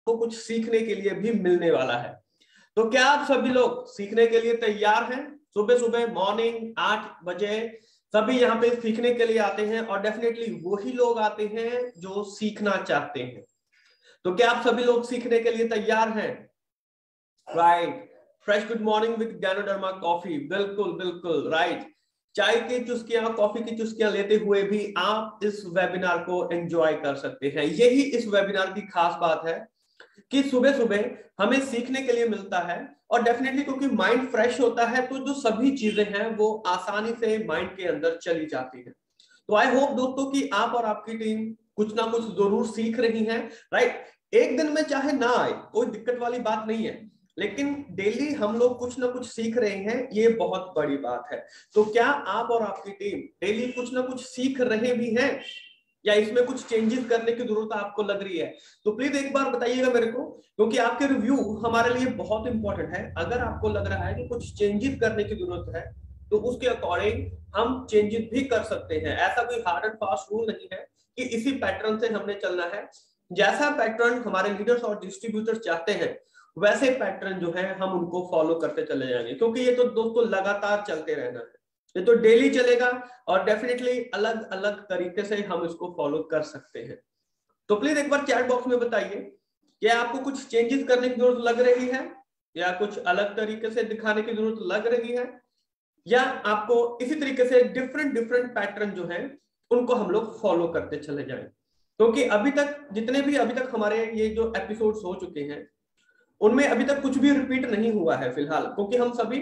आपको कुछ सीखने के लिए भी मिलने वाला है। तो क्या आप सभी लोग सीखने के लिए तैयार हैं? सुबह सुबह मॉर्निंग 8 बजे सभी यहाँ पे सीखने के लिए आते हैं और डेफिनेटली वही लोग आते हैं जो सीखना चाहते हैं। तो क्या आप सभी लोग सीखने के लिए तैयार हैं? Right. Fresh good morning with ज्ञानोधर्मा कॉफी, बिल्कुल बिल्कुल राइट। चाय की चुस्कियां, कॉफी की चुस्कियां लेते हुए भी आप इस वेबिनार को एंजॉय कर सकते हैं। यही इस वेबिनार की खास बात है कि सुबह सुबह हमें सीखने के लिए मिलता है और डेफिनेटली क्योंकि माइंड फ्रेश होता है तो जो सभी चीजें हैं वो आसानी से माइंड के अंदर चली जाती है। तो आई होप दोस्तों कि आप और आपकी टीम कुछ ना कुछ जरूर सीख रही है। राइट। एक दिन में चाहे ना आए कोई दिक्कत वाली बात नहीं है, लेकिन डेली हम लोग कुछ ना कुछ सीख रहे हैं, ये बहुत बड़ी बात है। तो क्या आप और आपकी टीम डेली कुछ ना कुछ सीख रहे भी हैं या इसमें कुछ चेंजेस करने की जरूरत आपको लग रही है? तो प्लीज एक बार बताइएगा मेरे को, क्योंकि आपके रिव्यू हमारे लिए बहुत इंपॉर्टेंट है। अगर आपको लग रहा है कि कुछ चेंजेस करने की जरूरत है तो उसके अकॉर्डिंग हम चेंजेस भी कर सकते हैं। ऐसा कोई हार्ड एंड फास्ट रूल नहीं है कि इसी पैटर्न से हमने चलना है। जैसा पैटर्न हमारे लीडर्स और डिस्ट्रीब्यूटर्स चाहते हैं वैसे पैटर्न जो है हम उनको फॉलो करते चले जाएंगे, क्योंकि ये तो दोस्तों लगातार चलते रहना है, ये तो डेली चलेगा और डेफिनेटली अलग अलग तरीके से हम इसको फॉलो कर सकते हैं। तो प्लीज एक बार चैट बॉक्स में बताइए क्या आपको कुछ चेंजेस करने की जरूरत लग रही है या कुछ अलग तरीके से दिखाने की जरूरत लग रही है, या आपको इसी तरीके से डिफरेंट डिफरेंट पैटर्न जो है उनको हम लोग फॉलो करते चले जाएं। क्योंकि अभी तक जितने भी अभी तक हमारे ये जो एपिसोड्स हो चुके हैं उनमें अभी तक कुछ भी रिपीट नहीं हुआ है फिलहाल, क्योंकि हम सभी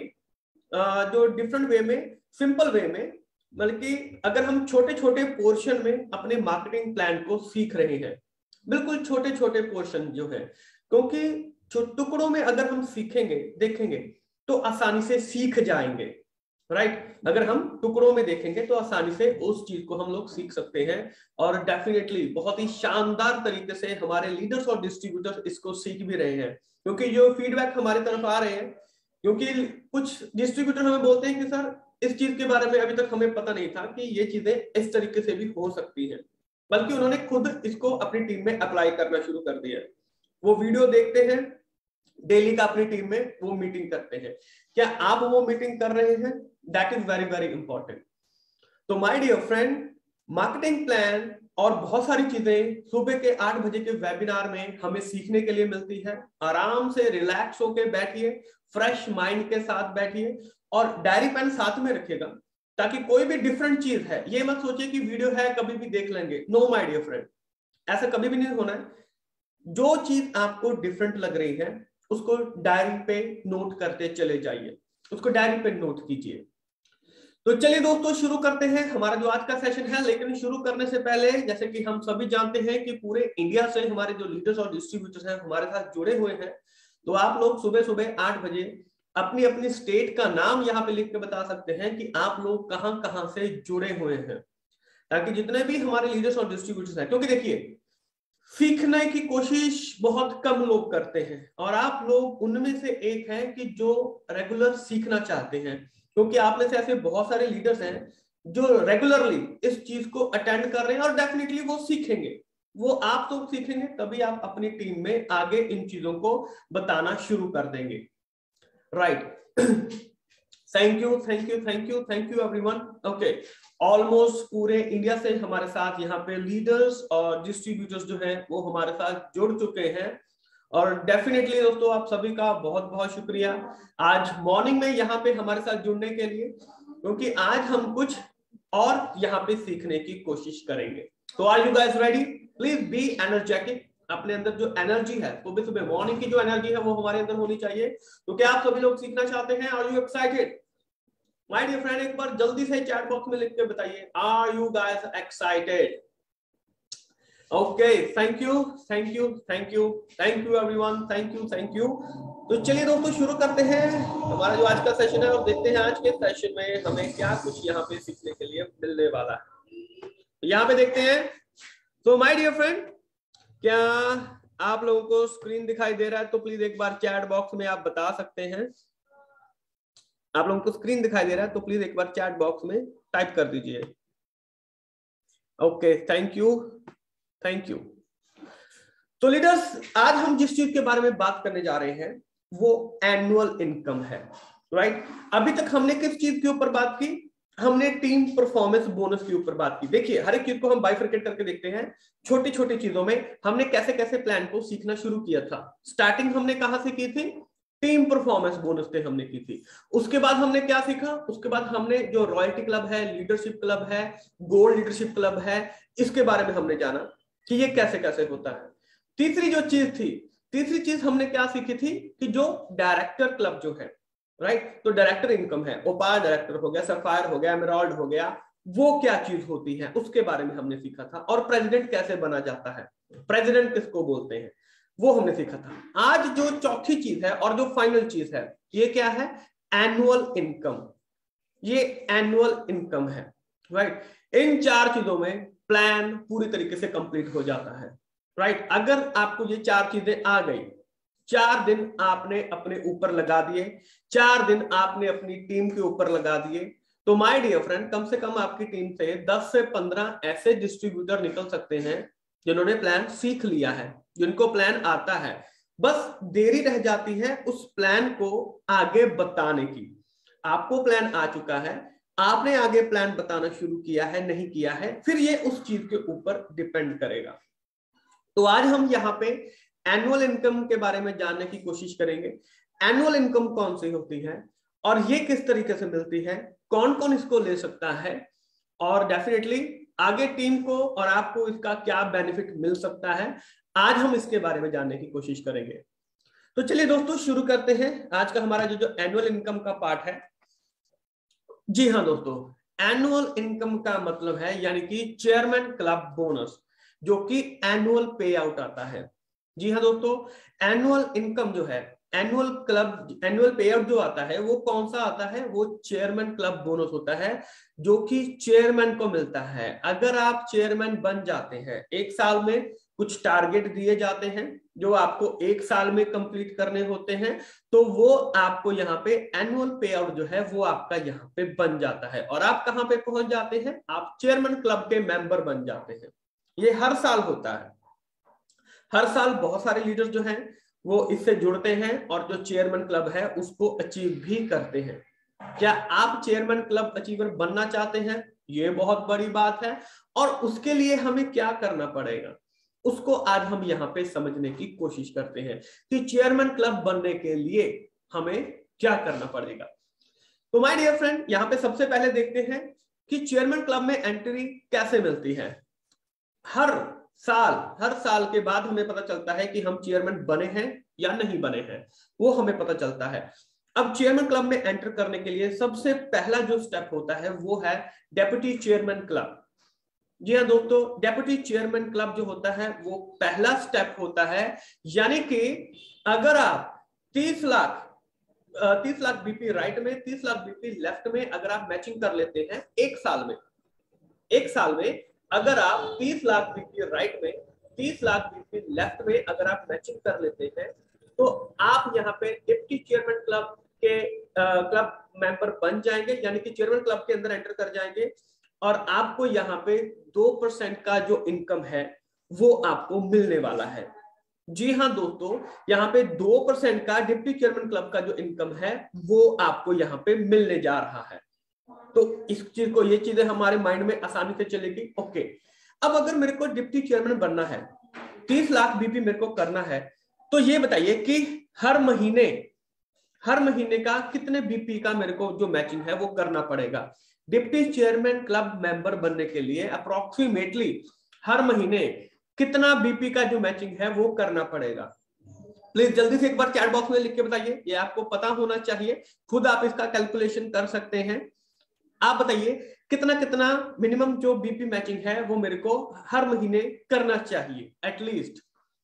जो डिफरेंट वे में, सिंपल वे में, बल्कि अगर हम छोटे छोटे पोर्शन में अपने मार्केटिंग प्लान को सीख रहे हैं, बिल्कुल छोटे छोटे पोर्शन जो है, क्योंकि टुकड़ों में अगर हम सीखेंगे देखेंगे तो आसानी से सीख जाएंगे। राइट। अगर हम टुकड़ों में देखेंगे तो आसानी से उस चीज को हम लोग सीख सकते हैं और डेफिनेटली बहुत ही शानदार तरीके से हमारे लीडर्स और डिस्ट्रीब्यूटर्स इसको सीख भी रहे हैं, क्योंकि जो फीडबैक हमारी तरफ आ रहे हैं, क्योंकि कुछ डिस्ट्रीब्यूटर हमें बोलते हैं कि सर इस चीज के बारे में अभी तक हमें पता नहीं था कि ये चीजें इस तरीके से भी हो सकती हैं, बल्कि उन्होंने खुद इसको अपनी टीम में अप्लाई करना शुरू कर दिया। वो वीडियो देखते हैं डेली का, अपनी टीम में वो मीटिंग करते हैं। क्या आप वो मीटिंग कर रहे हैं? That is very very important. तो my dear friend, marketing plan और बहुत सारी चीजें सुबह के 8 बजे के वेबिनार में हमें सीखने के लिए मिलती है। आराम से रिलैक्स होकर बैठिए, फ्रेश माइंड के साथ बैठिए और डायरी पेन साथ में रखिएगा, ताकि कोई भी डिफरेंट चीज है ये मत सोचिए कि वीडियो है कभी भी देख लेंगे। नो माय डियर फ्रेंड, ऐसा कभी भी नहीं होना है। जो चीज आपको डिफरेंट लग रही है उसको डायरी पे नोट करते चले जाइए, उसको डायरी पे नोट कीजिए। तो चलिए दोस्तों शुरू करते हैं हमारा जो आज का सेशन है। लेकिन शुरू करने से पहले, जैसे कि हम सभी जानते हैं कि पूरे इंडिया से हमारे जो लीडर्स और डिस्ट्रीब्यूटर्स हैं हमारे साथ जुड़े हुए हैं, तो आप लोग सुबह सुबह 8 बजे अपनी अपनी स्टेट का नाम यहाँ पे लिख के बता सकते हैं कि आप लोग कहाँ कहाँ से जुड़े हुए हैं, ताकि जितने भी हमारे लीडर्स और डिस्ट्रीब्यूटर्स हैं, क्योंकि देखिए सीखने की कोशिश बहुत कम लोग करते हैं और आप लोग उनमें से एक हैं कि जो रेगुलर सीखना चाहते हैं, क्योंकि आप में से ऐसे बहुत सारे लीडर्स हैं जो रेगुलरली इस चीज को अटेंड कर रहे हैं और डेफिनेटली वो सीखेंगे। वो आप तो सीखेंगे तभी आप अपनी टीम में आगे इन चीजों को बताना शुरू कर देंगे। Right. Thank you thank you thank you thank you everyone. Okay, almost पूरे इंडिया से हमारे साथ यहाँ पे लीडर्स और डिस्ट्रीब्यूटर्स जो हैं वो हमारे साथ जुड़ चुके हैं और डेफिनेटली दोस्तों आप सभी का बहुत बहुत शुक्रिया आज मॉर्निंग में यहाँ पे हमारे साथ जुड़ने के लिए, क्योंकि आज हम कुछ और यहाँ पे सीखने की कोशिश करेंगे। तो are you guys ready? Please be energetic. अपने अंदर जो एनर्जी है, सुबह सुबह मॉर्निंग की जो एनर्जी है वो हमारे अंदर होनी चाहिए। तो क्या आप सभी लोग सीखना चाहते हैं? Are you excited? My dear friend, एक बार जल्दी से चैट बॉक्स में लिख के बताइए, are you guys excited? Okay, thank you thank you thank you thank you everyone, thank you thank you. तो चलिए दोस्तों शुरू करते हैं हमारा जो आज का सेशन है और देखते हैं आज के सेशन में हमें क्या कुछ यहाँ पे सीखने के लिए मिलने वाला है। यहाँ पे देखते हैं। तो माय डियर फ्रेंड, क्या आप लोगों को स्क्रीन दिखाई दे रहा है? तो प्लीज एक बार चैट बॉक्स में आप बता सकते हैं। आप लोगों को स्क्रीन दिखाई दे रहा है तो प्लीज एक बार चैट बॉक्स में टाइप कर दीजिए। Okay, thank you thank you. तो लीडर्स, आज हम जिस चीज के बारे में बात करने जा रहे हैं वो एनुअल इनकम है, राइट। अभी तक हमने किस चीज के ऊपर बात की? हमने टीम परफॉर्मेंस बोनस के ऊपर बात की। देखिए, हर एक चीज को हम बाइफरकेट करके देखते हैं। छोटी छोटी चीजों में हमने कैसे कैसे प्लान को सीखना शुरू किया था। स्टार्टिंग हमने कहां से की थी? टीम परफॉर्मेंस बोनस से हमने की थी। उसके बाद हमने क्या सीखा? उसके बाद हमने जो रॉयल्टी क्लब है, लीडरशिप क्लब है, गोल्ड लीडरशिप क्लब है, इसके बारे में हमने जाना कि ये कैसे कैसे होता है। तीसरी जो चीज थी, तीसरी चीज हमने क्या सीखी थी कि जो डायरेक्टर क्लब जो है, राइट, तो डायरेक्टर इनकम है, ओपार डायरेक्टर हो गया, सफायर हो गया, एमराल्ड हो गया, वो क्या चीज होती है उसके बारे में हमने सीखा था। और प्रेसिडेंट कैसे बना जाता है, प्रेसिडेंट किसको बोलते हैं, वो हमने सीखा था। आज जो चौथी चीज है और जो फाइनल चीज है, ये क्या है? Annual income. ये एनुअल इनकम है, राइट। इन चार चीजों में प्लान पूरी तरीके से कंप्लीट हो जाता है, राइट। अगर आपको ये चार चीजें आ गई, 4 दिन आपने अपने ऊपर लगा दिए, 4 दिन आपने अपनी टीम के ऊपर लगा दिए, तो माय डियर फ्रेंड, कम से कम आपकी टीम से 10 से 15 ऐसे डिस्ट्रीब्यूटर निकल सकते हैं जिन्होंने प्लान सीख लिया है, जिनको प्लान आता है। बस देरी रह जाती है उस प्लान को आगे बताने की। आपको प्लान आ चुका है, आपने आगे प्लान बताना शुरू किया है, नहीं किया है, फिर ये उस चीज के ऊपर डिपेंड करेगा। तो आज हम यहाँ पे एनुअल इनकम के बारे में जानने की कोशिश करेंगे। एनुअल इनकम कौन सी होती है और ये किस तरीके से मिलती है, कौन कौन इसको ले सकता है, और डेफिनेटली आगे टीम को और आपको इसका क्या बेनिफिट मिल सकता है, आज हम इसके बारे में जानने की कोशिश करेंगे। तो चलिए दोस्तों, शुरू करते हैं आज का हमारा जो एनुअल इनकम का पार्ट है। जी हाँ दोस्तों, एनुअल इनकम का मतलब है यानी कि चेयरमैन क्लब बोनस, जो कि एनुअल पे आउट आता है। जी हाँ दोस्तों, एनुअल इनकम जो है, एनुअल पे आउट जो आता है वो कौन सा आता है? वो चेयरमैन क्लब बोनस होता है, जो कि चेयरमैन को मिलता है। अगर आप चेयरमैन बन जाते हैं, एक साल में कुछ टारगेट दिए जाते हैं जो आपको एक साल में कंप्लीट करने होते हैं, तो वो आपको यहाँ पे एनुअल पे आउट जो है वो आपका यहाँ पे बन जाता है। और आप कहाँ पे पहुंच जाते हैं? आप चेयरमैन क्लब के मेंबर बन जाते हैं। ये हर साल होता है। हर साल बहुत सारे लीडर्स जो हैं वो इससे जुड़ते हैं और जो चेयरमैन क्लब है उसको अचीव भी करते हैं। क्या आप चेयरमैन क्लब अचीवर बनना चाहते हैं? ये बहुत बड़ी बात है। और उसके लिए हमें क्या करना पड़ेगा, उसको आज हम यहाँ पे समझने की कोशिश करते हैं कि चेयरमैन क्लब बनने के लिए हमें क्या करना पड़ेगा। तो माय डियर फ्रेंड, यहाँ पे सबसे पहले देखते हैं कि चेयरमैन क्लब में एंट्री कैसे मिलती है। हर साल के बाद हमें पता चलता है कि हम चेयरमैन बने हैं या नहीं बने हैं, वो हमें पता चलता है। अब चेयरमैन क्लब में एंटर करने के लिए सबसे पहला जो स्टेप होता है वो है डेप्यूटी चेयरमैन क्लब। जी हाँ दोस्तों, डेप्यूटी चेयरमैन क्लब जो होता है वो पहला स्टेप होता है। यानी कि अगर आप 30 लाख बीपी राइट में, 30 लाख बीपी लेफ्ट में अगर आप मैचिंग कर लेते हैं एक साल में अगर आप 30 लाख बीपी राइट में, 30 लाख बीपी लेफ्ट में अगर आप मैचिंग कर लेते हैं, तो आप यहाँ पे डिप्टी चेयरमैन क्लब के क्लब मेंबर बन जाएंगे, यानी कि चेयरमैन क्लब के अंदर एंटर कर जाएंगे। और आपको यहाँ पे 2% का जो इनकम है वो आपको मिलने वाला है। जी हाँ दोस्तों, यहाँ पे 2% का डिप्टी चेयरमैन क्लब का जो इनकम है वो आपको यहाँ पे मिलने जा रहा है। तो इस चीज को, ये चीजें हमारे माइंड में आसानी से चलेगी। ओके, अब अगर मेरे को डिप्टी चेयरमैन बनना है, 30 लाख बीपी मेरे को करना है, तो ये बताइए कि हर महीने का कितने बीपी का मेरे को जो मैचिंग है वो करना पड़ेगा। डिप्टी चेयरमैन क्लब मेंबर बनने के लिए अप्रोक्सीमेटली हर महीने कितना बीपी का जो मैचिंग है वो करना पड़ेगा। प्लीज जल्दी से एक बार चैट बॉक्स में लिख के बताइए, ये आपको पता होना चाहिए, खुद आप इसका कैलकुलेशन कर सकते हैं। आप बताइए कितना मिनिमम जो बीपी मैचिंग है वो मेरे को हर महीने करना चाहिए एटलीस्ट,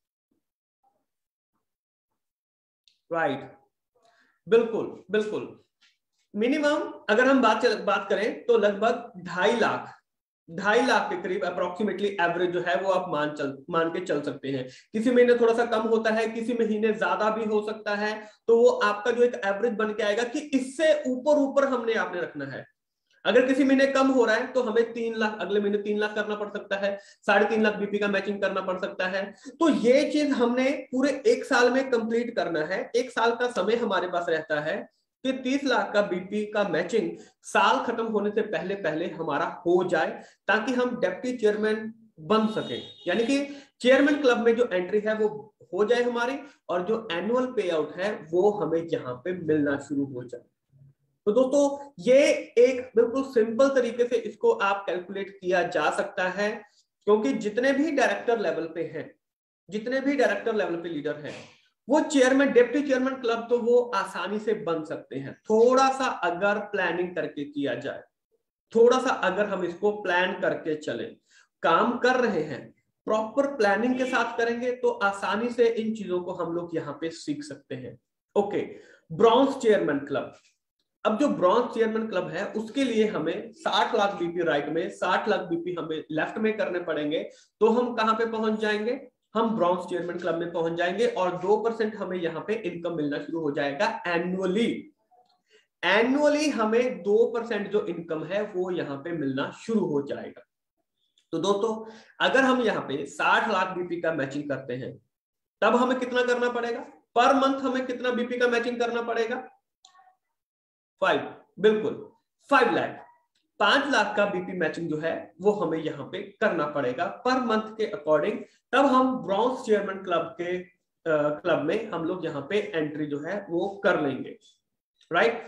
राइट। बिल्कुल मिनिमम अगर हम बात करें तो लगभग 2.5 लाख के करीब अप्रोक्सीमेटली एवरेज जो है वो आप मान के चल सकते हैं। किसी महीने थोड़ा सा कम होता है, किसी महीने ज्यादा भी हो सकता है, तो वो आपका जो एक एवरेज बन के आएगा कि इससे ऊपर हमने आपने रखना है। अगर किसी महीने कम हो रहा है तो हमें 3 लाख, अगले महीने 3 लाख करना पड़ सकता है, 3.5 लाख बीपी का मैचिंग करना पड़ सकता है। तो ये चीज हमने पूरे 1 साल में कंप्लीट करना है। 1 साल का समय हमारे पास रहता है कि 30 लाख का बीपी का मैचिंग साल खत्म होने से पहले पहले हमारा हो जाए, ताकि हम डिप्टी चेयरमैन बन सके। यानी कि चेयरमैन क्लब में जो एंट्री है वो हो जाए हमारी, और जो एनुअल पे आउट है वो हमें यहाँ पे मिलना शुरू हो जाए। तो दोस्तों ये एक बिल्कुल सिंपल तरीके से इसको आप कैलकुलेट किया जा सकता है, क्योंकि जितने भी डायरेक्टर लेवल पे हैं, जितने भी डायरेक्टर लेवल पे लीडर हैं, वो चेयरमैन, डिप्टी चेयरमैन क्लब तो वो आसानी से बन सकते हैं, थोड़ा सा अगर प्लानिंग करके किया जाए, थोड़ा सा अगर हम इसको प्लान करके चले, काम कर रहे हैं प्रॉपर प्लानिंग के साथ करेंगे तो आसानी से इन चीजों को हम लोग यहाँ पे सीख सकते हैं। Okay, bronze chairman club. अब जो ब्रॉन्ज चेयरमैन क्लब है उसके लिए हमें 60 लाख बीपी राइट में, 60 लाख बीपी हमें लेफ्ट में करने पड़ेंगे। तो हम कहां पे पहुंच जाएंगे? हम ब्रॉन्ज चेयरमैन क्लब में पहुंच जाएंगे, और 2% हमें यहाँ पे इनकम मिलना शुरू हो जाएगा एनुअली। एनुअली हमें 2% जो इनकम है वो यहाँ पे मिलना शुरू हो जाएगा। तो दोस्तों अगर हम यहाँ पे 60 लाख बीपी का मैचिंग करते हैं, तब हमें कितना करना पड़ेगा? पर मंथ हमें कितना बीपी का मैचिंग करना पड़ेगा? 5, बिल्कुल 5 लाख, 5 लाख का बीपी मैचिंग जो है वो हमें यहाँ पे करना पड़ेगा पर मंथ के अकॉर्डिंग। तब हम ब्रॉन्ज चेयरमैन क्लब में हम लोग यहाँ पे एंट्री जो है वो कर लेंगे, राइट।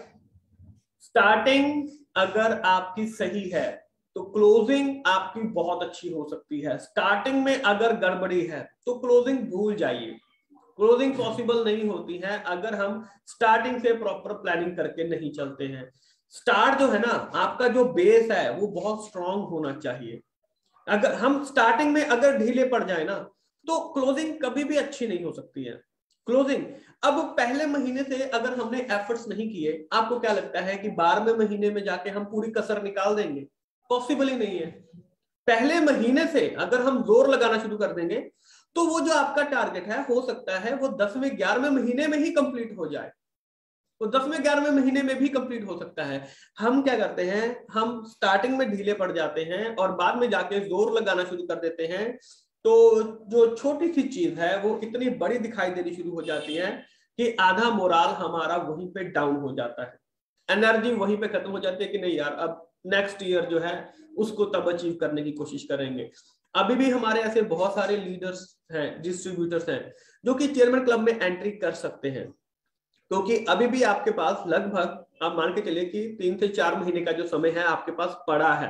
स्टार्टिंग अगर आपकी सही है तो क्लोजिंग आपकी बहुत अच्छी हो सकती है। स्टार्टिंग में अगर गड़बड़ी है तो क्लोजिंग भूल जाइए, क्लोजिंग पॉसिबल नहीं होती है अगर हम स्टार्टिंग से प्रॉपर प्लानिंग करके नहीं चलते हैं। स्टार्ट जो है ना, आपका जो बेस है वो बहुत स्ट्रांग होना चाहिए। अगर हम स्टार्टिंग में अगर ढीले पड़ जाए ना तो क्लोजिंग कभी भी अच्छी नहीं हो सकती है। क्लोजिंग, अब पहले महीने से अगर हमने एफर्ट्स नहीं किए, आपको क्या लगता है कि 12वें महीने में जाके हम पूरी कसर निकाल देंगे? पॉसिबल ही नहीं है। पहले महीने से अगर हम जोर लगाना शुरू कर देंगे तो वो जो आपका टारगेट है हो सकता है वो 10वें 11वें महीने में ही कंप्लीट हो जाए, वो 10वें 11वें महीने में भी कंप्लीट हो सकता है। हम क्या करते हैं, हम स्टार्टिंग में ढीले पड़ जाते हैं और बाद में जाके जोर लगाना शुरू कर देते हैं, तो जो छोटी सी चीज है वो इतनी बड़ी दिखाई देनी शुरू हो जाती है कि आधा मोराल हमारा वहीं पे डाउन हो जाता है, एनर्जी वहीं पे खत्म हो जाती है कि नहीं यार अब नेक्स्ट ईयर जो है उसको तब अचीव करने की कोशिश करेंगे। अभी भी हमारे ऐसे बहुत सारे लीडर्स हैं, डिस्ट्रीब्यूटर्स हैं जो कि चेयरमैन क्लब में एंट्री कर सकते हैं, क्योंकि अभी भी आपके पास लगभग आप मान के चलिए कि 3 से 4 महीने का जो समय है आपके पास पड़ा है।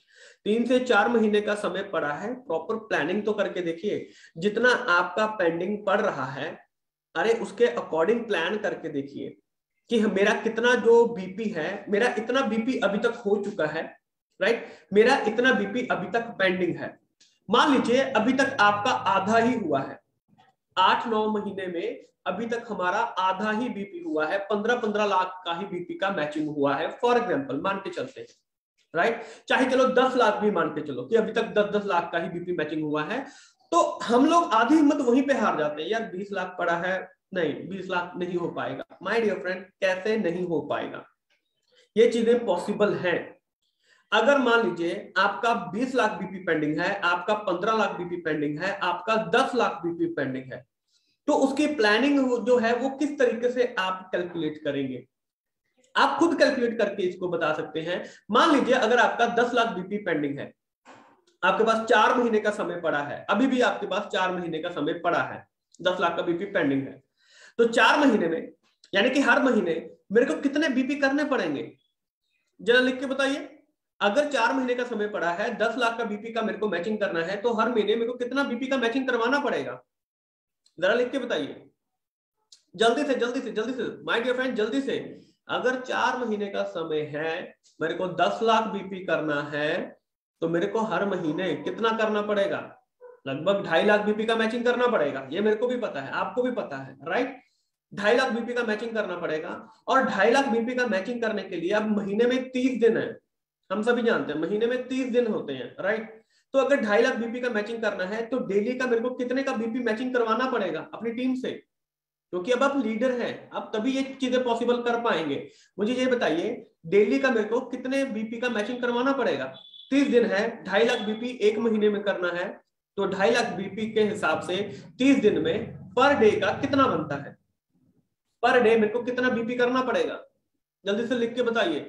3 से 4 महीने का समय पड़ा है, प्रॉपर प्लानिंग तो करके देखिए। जितना आपका पेंडिंग पड़ रहा है, अरे उसके अकॉर्डिंग प्लान करके देखिए कि मेरा कितना जो बीपी है, मेरा इतना बीपी अभी तक हो चुका है, राइट, मेरा इतना बीपी अभी तक पेंडिंग है। मान लीजिए अभी तक आपका आधा ही हुआ है, 8-9 महीने में अभी तक हमारा आधा ही बीपी हुआ है, 15-15 लाख का ही बीपी का मैचिंग हुआ है, फॉर एग्जांपल मान के चलते हैं, राइट। चाहे चलो 10 लाख भी मान के चलो कि अभी तक 10-10 लाख का ही बीपी मैचिंग हुआ है, तो हम लोग आधी हिम्मत वहीं पे हार जाते हैं, यार 20 लाख पड़ा है, नहीं 20 लाख नहीं हो पाएगा। माय डियर फ्रेंड, कैसे नहीं हो पाएगा? ये चीजें पॉसिबल हैं। अगर मान लीजिए आपका 20 लाख बीपी पेंडिंग है, आपका 15 लाख बीपी पेंडिंग है, आपका 10 लाख बीपी पेंडिंग है, तो उसकी प्लानिंग जो है वो किस तरीके से आप कैलकुलेट करेंगे? आप खुद कैलकुलेट करके इसको बता सकते हैं। मान लीजिए अगर आपका 10 लाख बीपी पेंडिंग है, आपके पास 4 महीने का समय पड़ा है, अभी भी आपके पास 4 महीने का समय पड़ा है, 10 लाख का बीपी पेंडिंग है, तो 4 महीने में यानी कि हर महीने मेरे को कितने बीपी करने पड़ेंगे? जरा लिख के बताइए। अगर 4 महीने का समय पड़ा है, 10 लाख का बीपी का मेरे को मैचिंग करना है, तो हर महीने मेरे को कितना बीपी का मैचिंग करवाना पड़ेगा? जरा लिख के बताइए, जल्दी से जल्दी से जल्दी से माय डियर फ्रेंड, जल्दी से। अगर 4 महीने का समय है, मेरे को 10 लाख बीपी करना है, तो मेरे को हर महीने कितना करना पड़ेगा? लगभग 2.5 लाख बीपी का मैचिंग करना पड़ेगा। ये मेरे को भी पता है, आपको भी पता है, राइट। 2.5 लाख बीपी का मैचिंग करना पड़ेगा, और 2.5 लाख बीपी का मैचिंग करने के लिए अब महीने में 30 दिन है, हम सभी जानते हैं महीने में 30 दिन होते हैं, राइट। तो अगर 2.5 लाख बीपी का मैचिंग करना है तो डेली का मेरे को कितने का बीपी मैचिंग करवाना पड़ेगा अपनी टीम से? क्योंकि अब आप लीडर हैं, अब तभी ये चीजें पॉसिबल कर पाएंगे। मुझे ये बताइए, डेली का मेरे को कितने बीपी का मैचिंग करवाना पड़ेगा? 30 दिन है, 2.5 लाख बीपी एक महीने में करना है, तो 2.5 लाख बीपी के हिसाब से 30 दिन में पर डे का कितना बनता है? पर डे मेरे को कितना बीपी करना पड़ेगा? जल्दी से लिख के बताइए।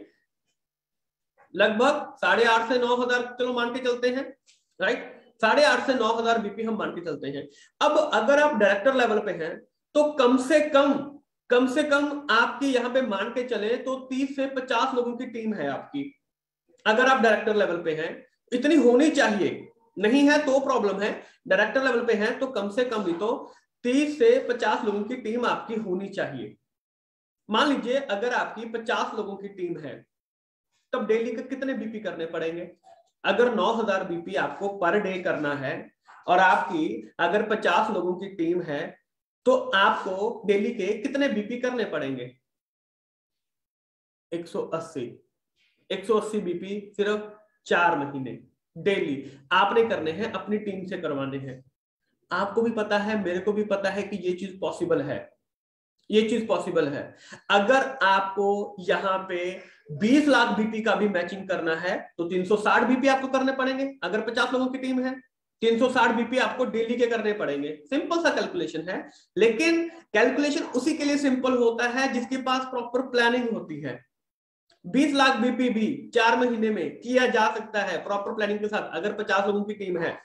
लगभग 8,500 से 9,000 चलो मान के चलते हैं, राइट? 8,500 से 9,000 बीपी हम मान के चलते हैं। अब अगर आप डायरेक्टर लेवल पे हैं तो कम से कम आपकी यहां पे मान के चले तो 30 से 50 लोगों की टीम है आपकी। अगर आप डायरेक्टर लेवल पे हैं इतनी होनी चाहिए, नहीं है तो प्रॉब्लम है। डायरेक्टर लेवल पे हैं तो कम से कम भी तो 30 से 50 लोगों की टीम आपकी होनी चाहिए। मान लीजिए अगर आपकी 50 लोगों की टीम है, तब डेली के कितने बीपी करने पड़ेंगे? अगर 9,000 बीपी आपको पर डे करना है और आपकी अगर 50 लोगों की टीम है तो आपको डेली के कितने बीपी करने पड़ेंगे? 180 बीपी सिर्फ 4 महीने डेली आपने करने हैं, अपनी टीम से करवाने हैं। आपको भी पता है, मेरे को भी पता है कि ये चीज पॉसिबल है, ये चीज पॉसिबल है। अगर आपको यहाँ पे 20 लाख बीपी का भी मैचिंग करना है तो 360 बीपी आपको करने पड़ेंगे। अगर 50 लोगों की टीम है 360 बीपी आपको डेली के करने पड़ेंगे। सिंपल सा कैलकुलेशन है, लेकिन कैलकुलेशन उसी के लिए सिंपल होता है जिसके पास प्रॉपर प्लानिंग होती है। 20 लाख बीपी भी 4 महीने में किया जा सकता है प्रॉपर प्लानिंग के साथ, अगर 50 लोगों की टीम है।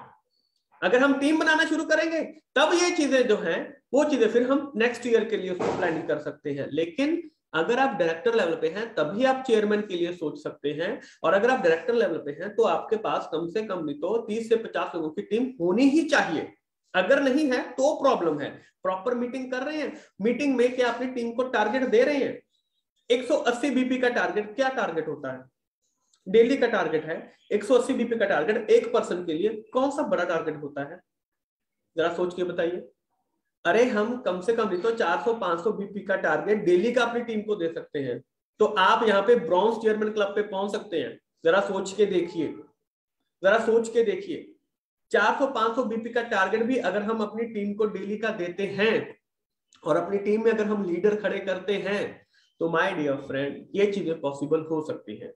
अगर हम टीम बनाना शुरू करेंगे तब ये चीजें जो हैं वो चीजें फिर हम नेक्स्ट ईयर के लिए उसको प्लानिंग कर सकते हैं। लेकिन अगर आप डायरेक्टर लेवल पे हैं तभी आप चेयरमैन के लिए सोच सकते हैं, और अगर आप डायरेक्टर लेवल पे हैं तो आपके पास कम से कम भी तो 30 से 50 लोगों की टीम होनी ही चाहिए। अगर नहीं है तो प्रॉब्लम है। प्रॉपर मीटिंग कर रहे हैं, मीटिंग में क्या अपनी टीम को टारगेट दे रहे हैं? 180 बीपी का टारगेट क्या टारगेट होता है? डेली का टारगेट है 180 बीपी का टारगेट, एक पर्सन के लिए कौन सा बड़ा टारगेट होता है? जरा सोच के बताइए। अरे हम कम से कम भी तो 400-500 बीपी का टारगेट डेली का अपनी टीम को दे सकते हैं, तो आप यहाँ पे ब्रॉन्ज चेयरमैन क्लब पे पहुंच सकते हैं। जरा सोच के देखिए, जरा सोच के देखिए। 400-500 बीपी का टारगेट भी अगर हम अपनी टीम को डेली का देते हैं और अपनी टीम में अगर हम लीडर खड़े करते हैं तो माय डियर फ्रेंड ये चीजें पॉसिबल हो सकती है।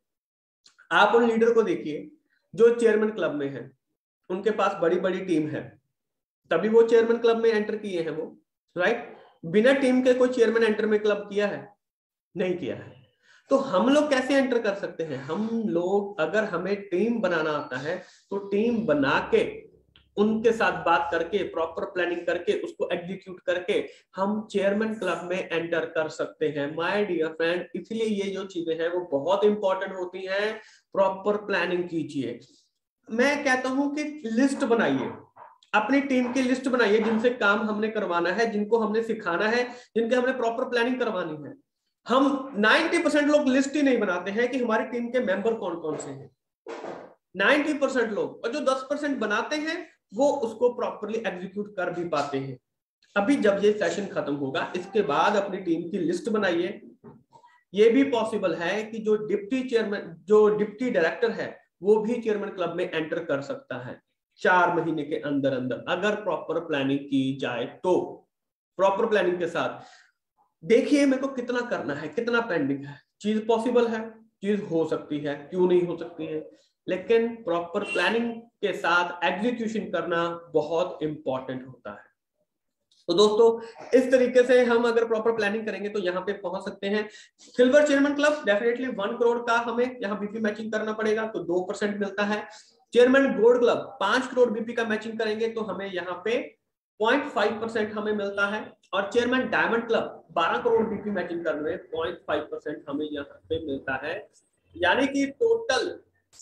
आप उन लीडर को देखिए जो चेयरमैन क्लब में है, उनके पास बड़ी बड़ी टीम है, तभी वो चेयरमैन क्लब में एंटर किए हैं वो, राइट? बिना टीम के कोई चेयरमैन एंटर में क्लब किया है? नहीं किया है। तो हम लोग कैसे एंटर कर सकते हैं? हम लोग अगर हमें टीम बनाना आता है तो टीम बना के उनके साथ बात करके प्रॉपर प्लानिंग करके उसको एग्जीक्यूट करके हम चेयरमैन क्लब में एंटर कर सकते हैं। माय डियर फ्रेंड, इसलिए ये जो चीजें हैं वो बहुत इंपॉर्टेंट होती हैं। प्रॉपर प्लानिंग कीजिए। मैं कहता हूं कि लिस्ट बनाइए, अपनी टीम की लिस्ट बनाइए जिनसे काम हमने करवाना है, जिनको हमने सिखाना है, जिनके हमने प्रॉपर प्लानिंग करवानी है। हम 90% लोग लिस्ट ही नहीं बनाते हैं कि हमारी टीम के मेंबर कौन कौन से हैं। 90% लोग, और जो 10% बनाते हैं वो उसको प्रॉपरली एग्जीक्यूट कर भी पाते हैं। अभी जब ये सेशन खत्म होगा इसके बाद अपनी टीम की लिस्ट बनाइए। ये भी पॉसिबल है कि जो डिप्टी चेयरमैन, जो डिप्टी डायरेक्टर है वो भी चेयरमैन क्लब में एंटर कर सकता है 4 महीने के अंदर अंदर, अगर प्रॉपर प्लानिंग की जाए तो। प्रॉपर प्लानिंग के साथ देखिए मेरे को कितना करना है, कितना पेंडिंग है। चीज पॉसिबल है, चीज हो सकती है, क्यों नहीं हो सकती है, लेकिन प्रॉपर प्लानिंग के साथ एग्जीक्यूशन करना बहुत इंपॉर्टेंट होता है। तो दोस्तों इस तरीके से हम अगर प्रॉपर प्लानिंग करेंगे तो यहाँ पे पहुंच सकते हैं। Silver chairman club definitely 1 crore का हमें यहाँ बीपी मैचिंग करना पड़ेगा तो 2% मिलता है। Chairman gold club 5 crore BP का मैचिंग करेंगे तो हमें यहाँ पे 0.5% हमें मिलता है। और chairman diamond club 12 crore BP matching करने में 0.5% हमें यहाँ पे मिलता है, यानी कि टोटल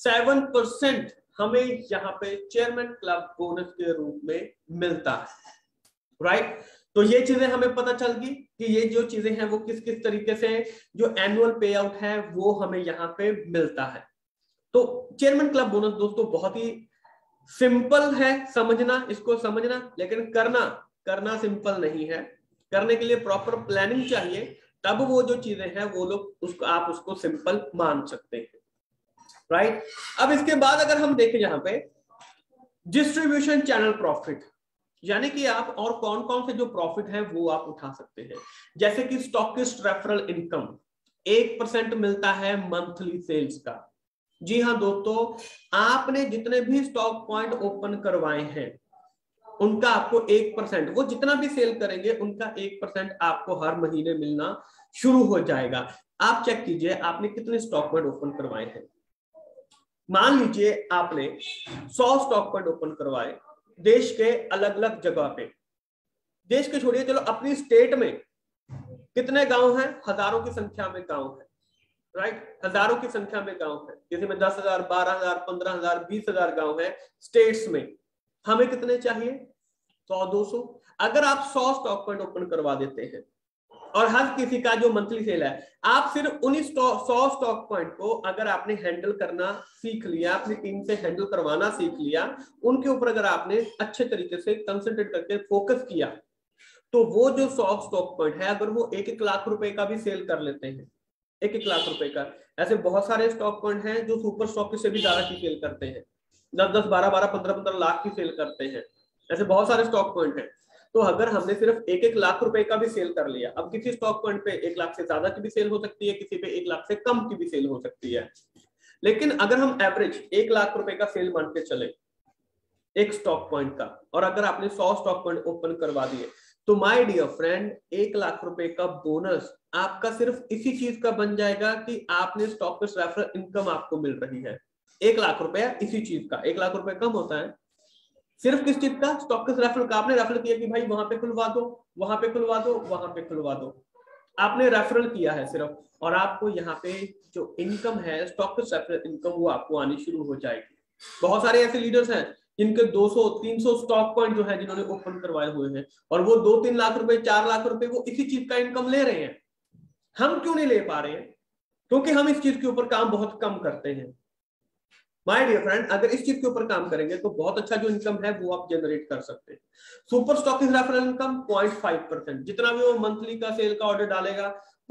7% हमें यहाँ पे चेयरमैन क्लब बोनस के रूप में मिलता है, राइट? तो ये चीजें हमें पता चल गई कि ये जो चीजें हैं वो किस किस तरीके से जो एनुअल पे आउट है वो हमें यहाँ पे मिलता है। तो चेयरमैन क्लब बोनस दोस्तों बहुत ही सिंपल है समझना, इसको समझना, लेकिन करना सिंपल नहीं है। करने के लिए प्रॉपर प्लानिंग चाहिए, तब वो जो चीजें हैं वो लोग उसको आप उसको सिंपल मान सकते हैं, राइट? अब इसके बाद अगर हम देखें यहाँ पे डिस्ट्रीब्यूशन चैनल प्रॉफिट, यानी कि आप और कौन कौन से जो प्रॉफिट है वो आप उठा सकते हैं, जैसे कि स्टॉकिस्ट रेफरल इनकम 1% मिलता है मंथली सेल्स का। जी हाँ दोस्तों, आपने जितने भी स्टॉक पॉइंट ओपन करवाए हैं उनका आपको 1%, वो जितना भी सेल करेंगे उनका 1% आपको हर महीने मिलना शुरू हो जाएगा। आप चेक कीजिए आपने कितने स्टॉक पॉइंट ओपन करवाए हैं। मान लीजिए आपने 100 स्टॉक पॉइंट ओपन करवाए देश के अलग अलग जगह पे, देश के छोड़िए, चलो अपनी स्टेट में कितने गांव हैं, हजारों की संख्या में गांव है, राइट, हजारों की संख्या में गांव है, किसी में 10,000, 12,000, 15,000, 20,000 गांव है स्टेट्स में। हमें कितने चाहिए, 100, 200। अगर आप 100 स्टॉक पॉइंट ओपन करवा देते हैं और हर किसी का जो मंथली सेल है, आप सिर्फ उन्हीं 100 स्टॉक पॉइंट को अगर आपने हैंडल करना सीख लिया, अपनी टीम से हैंडल करवाना सीख लिया, उनके ऊपर अगर आपने अच्छे तरीके से कंसंट्रेट करके फोकस किया, तो वो जो 100 स्टॉक पॉइंट है, अगर वो 1-1 लाख रुपए का भी सेल कर लेते हैं, 1-1 लाख रुपए का, ऐसे बहुत सारे स्टॉक पॉइंट हैं जो सुपर स्टॉक से भी ज्यादा की सेल करते हैं, 10-10, 12-12, 15-15 लाख की सेल करते हैं, ऐसे बहुत सारे स्टॉक पॉइंट हैं। तो अगर हमने सिर्फ 1-1 लाख रुपए का भी सेल कर लिया, अब किसी स्टॉक पॉइंट पे 1 लाख से ज्यादा की भी सेल हो सकती है, किसी पे 1 लाख से कम की भी सेल हो सकती है, लेकिन अगर हम एवरेज 1 लाख रुपए का सेल मान के चले एक स्टॉक पॉइंट का, और अगर आपने 100 स्टॉक पॉइंट ओपन करवा दिए, तो माय डियर फ्रेंड 1 लाख रुपए का बोनस आपका सिर्फ इसी चीज का बन जाएगा कि आपने स्टॉकिस्ट रेफरल इनकम आपको मिल रही है। 1 लाख रुपया इसी चीज का, 1 लाख रुपए कम होता है सिर्फ किस चीज का, स्टॉकिस्ट रेफरल का। आपने रेफरल किया कि भाई वहां पे खुलवा दो, वहां पे खुलवा दो, वहां पे खुलवा दो, आपने रेफरल किया है सिर्फ, और आपको यहाँ पे जो इनकम है स्टॉकिस्ट रेफरल इनकम वो आपको आनी शुरू हो जाएगी। बहुत सारे ऐसे लीडर्स हैं जिनके 200-300 स्टॉक पॉइंट जो है जिन्होंने ओपन करवाए हुए हैं, और वो 2-3 लाख रुपए, 4 लाख रुपए वो इसी चीज का इनकम ले रहे हैं। हम क्यों नहीं ले पा रहे हैं? क्योंकि हम इस चीज के ऊपर काम बहुत कम करते हैं। माय डियर फ्रेंड, अगर इस चीज के ऊपर काम करेंगे तो बहुत अच्छा जो इनकम है वो आप जनरेट कर सकते हैं। सुपर स्टॉकिस्ट रेफरल इनकम 0.5%, जितना भी वो मंथली का सेल का ऑर्डर डालेगा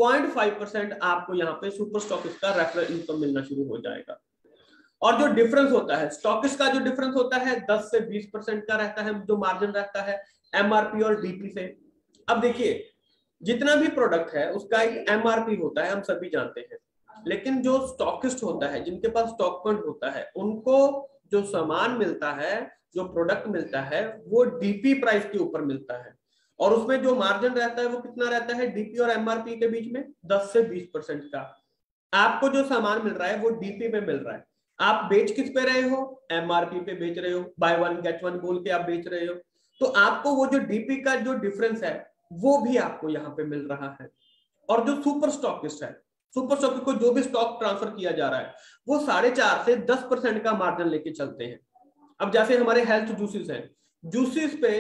0.5% आपको यहाँ पे सुपर स्टॉकिस्ट का रेफरल इनकम मिलना शुरू हो जाएगा। और जो डिफरेंस होता है स्टॉकिस्ट का, जो डिफरेंस होता है 10 से 20% का रहता है, जो मार्जिन रहता है एमआरपी और डीपी से। अब देखिए, जितना भी प्रोडक्ट है उसका एक एमआरपी होता है, हम सभी जानते हैं, लेकिन जो स्टॉकिस्ट होता है, जिनके पास स्टॉक पॉइंट होता है, उनको जो सामान मिलता है, जो प्रोडक्ट मिलता है, वो डीपी प्राइस के ऊपर मिलता है, और उसमें जो मार्जिन रहता है वो कितना रहता है, डीपी और एमआरपी के बीच में 10 से 20% का। आपको जो सामान मिल रहा है वो डीपी में मिल रहा है, आप बेच किस पे रहे हो, एमआरपी पे बेच रहे हो, बाय वन गेट वन बोल के आप बेच रहे हो, तो आपको वो जो डीपी का जो डिफरेंस है वो भी आपको यहाँ पे मिल रहा है। और जो सुपर स्टॉकिस्ट है, सुपर स्टॉकिस्ट को जो भी स्टॉक ट्रांसफर किया जा रहा है वो 4.5 से 10% का मार्जिन लेके चलते हैं। अब जैसे हमारे हेल्थ जूसेस हैं, जूसेस पे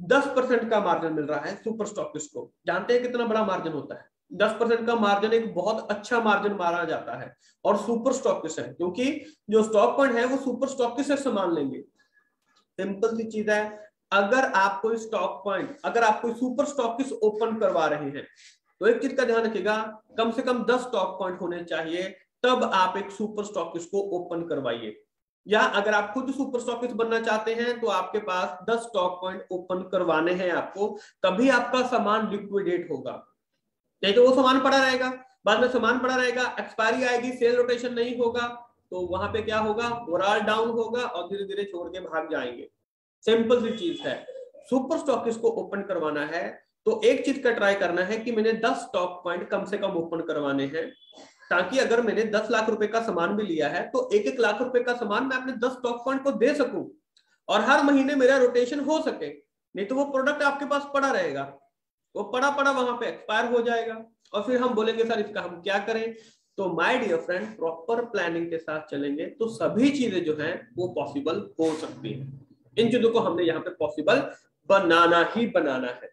10% का मार्जिन मिल रहा है सुपर स्टॉकिस्ट को। जानते हैं कितना बड़ा मार्जिन होता है? 10% का मार्जिन एक बहुत अच्छा मार्जिन माना जाता है, और सुपर स्टॉकिस्ट है, क्योंकि जो स्टॉक पॉइंट है वो सुपर स्टॉकिस्ट से सामान लेंगे। सिंपल सी चीज है, अगर आप कोई स्टॉक पॉइंट, अगर आप कोई सुपर स्टॉकिस्ट ओपन करवा रहे हैं, तो एक चीज का ध्यान रखिएगा, कम से कम 10 स्टॉक पॉइंट होने चाहिए, तब आप एक सुपर स्टॉकिस्ट को ओपन करवाइए। या अगर आप खुद सुपर स्टॉकिस्ट बनना चाहते हैं तो आपके पास 10 स्टॉक पॉइंट ओपन करवाने हैं आपको, तभी आपका सामान लिक्विडेट होगा। नहीं तो वो सामान पड़ा रहेगा, बाद में सामान पड़ा रहेगा, एक्सपायरी आएगी, सेल रोटेशन नहीं होगा, तो वहां पे क्या होगा, मोरल डाउन होगा और धीरे धीरे छोड़ के भाग जाएंगे। सिंपल सी चीज है, सुपर स्टॉकिस्ट को ओपन करवाना है तो एक चीज का ट्राई करना है कि मैंने 10 स्टॉक पॉइंट कम से कम ओपन करवाने हैं, ताकि अगर मैंने 10 लाख रुपए का सामान भी लिया है तो 1-1 लाख रुपए का सामान मैं अपने 10 स्टॉक पॉइंट को दे सकूं और हर महीने मेरा रोटेशन हो सके। नहीं तो वो प्रोडक्ट आपके पास पड़ा रहेगा, वो पड़ा पड़ा वहां पे एक्सपायर हो जाएगा, और फिर हम बोलेंगे सर इसका हम क्या करें। तो my dear friend, proper planning के साथ चलेंगे तो सभी चीजें जो हैं वो पॉसिबल हो सकती है। इन चीजों को हमने यहाँ पे पॉसिबल बनाना ही बनाना है,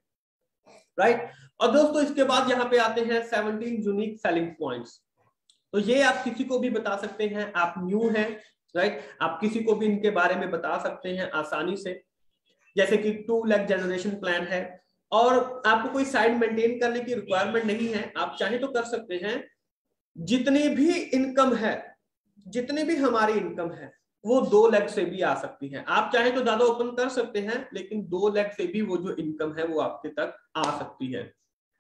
राइट। और दोस्तों इसके बाद यहाँ पे आते हैं 17 यूनिक सेलिंग पॉइंट्स। तो ये आप किसी को भी बता सकते हैं, आप न्यू हैं, राइट, आप किसी को भी इनके बारे में बता सकते हैं आसानी से। जैसे कि 2 लाख जनरेशन प्लान है, और आपको कोई साइड मेंटेन करने की रिक्वायरमेंट नहीं है, आप चाहे तो कर सकते हैं। जितनी भी इनकम है, जितनी भी हमारी इनकम है, वो 2 लाख से भी आ सकती है। आप चाहे तो ज्यादा ओपन कर सकते हैं, लेकिन 2 लाख से भी वो जो इनकम है वो आपके तक आ सकती है।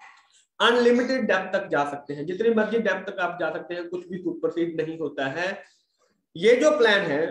अनलिमिटेड डेप्थ तक जा सकते हैं, जितनी मर्जी डेप्थ तक आप जा सकते हैं, कुछ भी सुपरसीड नहीं होता है। ये जो प्लान है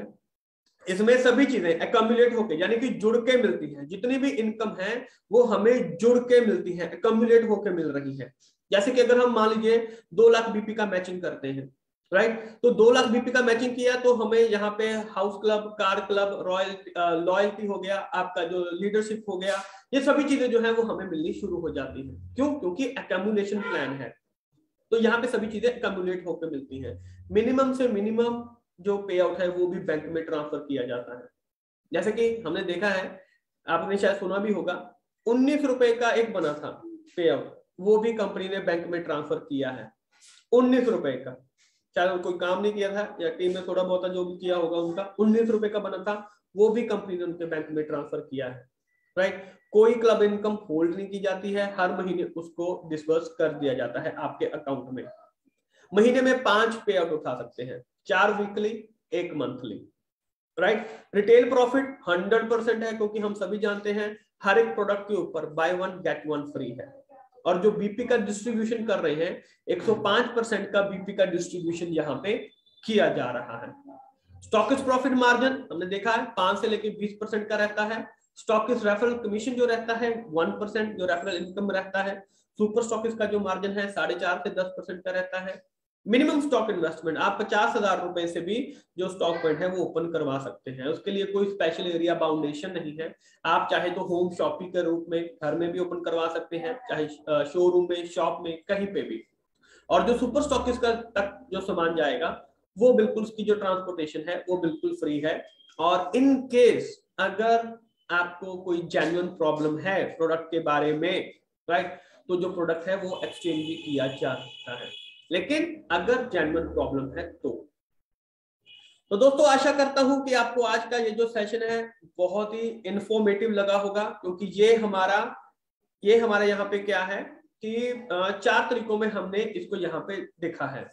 इसमें सभी चीजें एकम्युलेट होके यानी कि जुड़ के मिलती हैं। जितनी भी इनकम है वो हमें जुड़ के मिलती है, एकम्युलेट होके मिल रही है। जैसे कि अगर हम मान लीजिए 2 लाख बीपी का मैचिंग करते हैं, राइट, तो 2 लाख बीपी का मैचिंग किया तो हमें यहाँ पे house club, car club, loyalty हो गया, आपका जो लीडरशिप हो गया, ये सभी चीजें जो है वो हमें मिलनी शुरू हो जाती है। क्यों? क्योंकि एकम्युलेशन प्लान है, तो यहाँ पे सभी चीजें एकम्युलेट होकर मिलती हैं। मिनिमम से मिनिमम जो पे आउट है वो भी बैंक में ट्रांसफर किया जाता है। जैसे कि हमने देखा है, आपने शायद सुना भी होगा, 19 रुपए का एक बना था पे आउट, वो भी कंपनी ने बैंक में ट्रांसफर किया है। 19 रुपए का, शायद कोई काम नहीं किया था या टीम में थोड़ा बहुत जो भी किया होगा उनका, 19 रुपए का बना था, वो भी कंपनी ने उनके बैंक में ट्रांसफर किया है, राइट। कोई क्लब इनकम होल्ड नहीं की जाती है, हर महीने उसको डिस्बर्स कर दिया जाता है आपके अकाउंट में। महीने में 5 पे आउट उठा सकते हैं, 4 weekly, 1 monthly, right. Retail profit 100% है, क्योंकि हम सभी जानते हैं हर एक प्रोडक्ट के ऊपर बाय 1 गेट 1 फ्री है। और जो बीपी का डिस्ट्रीब्यूशन कर रहे हैं, 105% का बीपी का डिस्ट्रीब्यूशन यहाँ पे किया जा रहा है। स्टॉकिस्ट प्रॉफिट मार्जिन हमने देखा है 5 से लेकर 20% का रहता है। स्टॉकिस्ट रेफरल कमीशन जो रहता है 1% जो रेफरल इनकम रहता है। सुपर स्टॉकिस्ट का जो मार्जिन है 4.5 से 10% का रहता है। मिनिमम स्टॉक इन्वेस्टमेंट आप 50,000 रुपए से भी जो स्टॉक पॉइंट है वो ओपन करवा सकते हैं, उसके लिए कोई स्पेशल एरिया बाउंडेशन नहीं है। आप चाहे तो होम शॉपिंग के रूप में घर में भी ओपन करवा सकते हैं, चाहे शोरूम में, शॉप में, कहीं पे भी। और जो सुपर स्टॉकिस्ट का तक जो सामान जाएगा वो बिल्कुल उसकी जो ट्रांसपोर्टेशन है वो बिल्कुल फ्री है। और इन केस अगर आपको कोई जेन्युइन प्रॉब्लम है प्रोडक्ट के बारे में, राइट, तो जो प्रोडक्ट है वो एक्सचेंज भी किया जा सकता है, लेकिन अगर जेन्युइन प्रॉब्लम है तो दोस्तों आशा करता हूं कि आपको आज का ये जो सेशन है बहुत ही इंफॉर्मेटिव लगा होगा, क्योंकि ये हमारा यहाँ पे क्या है कि 4 तरीकों में हमने इसको यहाँ पे देखा है।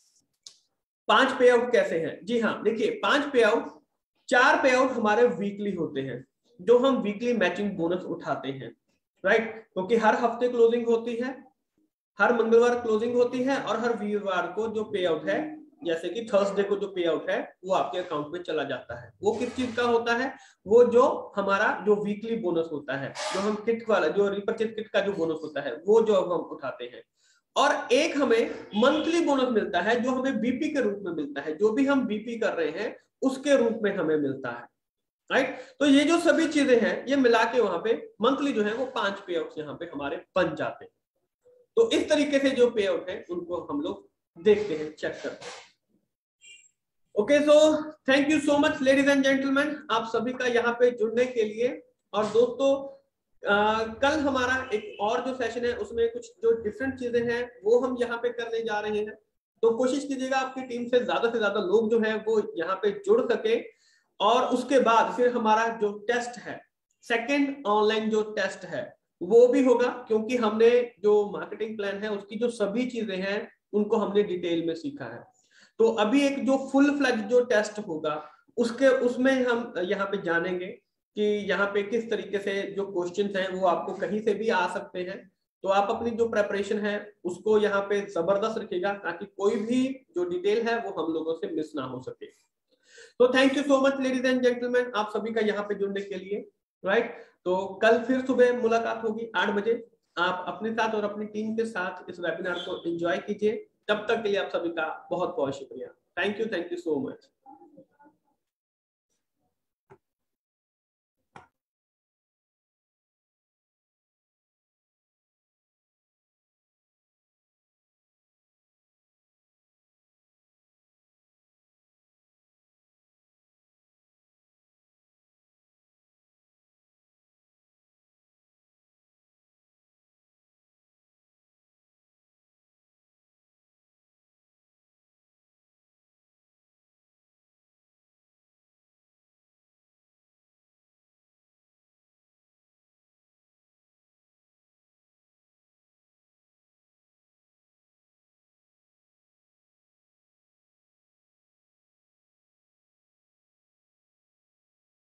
5 पे आउट कैसे हैं? जी हाँ, देखिए 5 पे आउट, 4 पे आउट हमारे वीकली होते हैं, जो हम वीकली मैचिंग बोनस उठाते हैं, राइट, क्योंकि हर हफ्ते क्लोजिंग होती है, हर मंगलवार क्लोजिंग होती है, और हर वीरवार को जो पे आउट है, जैसे कि थर्सडे को जो पे आउट है वो आपके अकाउंट में चला जाता है। वो किस चीज का होता है? वो जो हमारा जो वीकली बोनस होता है, जो हम किट वाला, जो रिपर्चेज किट का जो बोनस होता है वो जो हम उठाते हैं। और एक हमें मंथली बोनस मिलता है जो हमें बीपी के रूप में मिलता है, जो भी हम बीपी कर रहे हैं उसके रूप में हमें मिलता है, राइट। तो ये जो सभी चीजें हैं ये मिला के वहां पे मंथली जो है वो 5 पे आउट यहाँ पे हमारे बन जाते हैं। तो इस तरीके से जो पे आउट है उनको हम लोग देखते हैं, चेक करते हैं। Okay, so thank you so much ladies and gentleman, आप सभी का यहाँ पे जुड़ने के लिए। और दोस्तों कल हमारा एक और जो सेशन है उसमें कुछ जो डिफरेंट चीजें हैं वो हम यहाँ पे करने जा रहे हैं। तो कोशिश कीजिएगा आपकी टीम से ज्यादा लोग जो है वो यहाँ पे जुड़ सके। और उसके बाद फिर हमारा जो टेस्ट है, सेकेंड ऑनलाइन जो टेस्ट है वो भी होगा, क्योंकि हमने जो मार्केटिंग प्लान है उसकी जो सभी चीजें हैं उनको हमने डिटेल में सीखा है। तो अभी एक जो फुल फ्लैज जो टेस्ट होगा उसमें हम यहाँ पे जानेंगे कि यहाँ पे किस तरीके से जो क्वेश्चंस हैं वो आपको कहीं से भी आ सकते हैं। तो आप अपनी जो प्रेपरेशन है उसको यहाँ पे जबरदस्त रखिएगा, ताकि कोई भी जो डिटेल है वो हम लोगों से मिस ना हो सके। तो thank you so much ladies and gentleman, आप सभी का यहाँ पे जुड़ने के लिए, राइट। तो कल फिर सुबह मुलाकात होगी 8 बजे। आप अपने साथ और अपनी टीम के साथ इस वेबिनार को एंजॉय कीजिए। तब तक के लिए आप सभी का बहुत बहुत शुक्रिया। Thank you so much.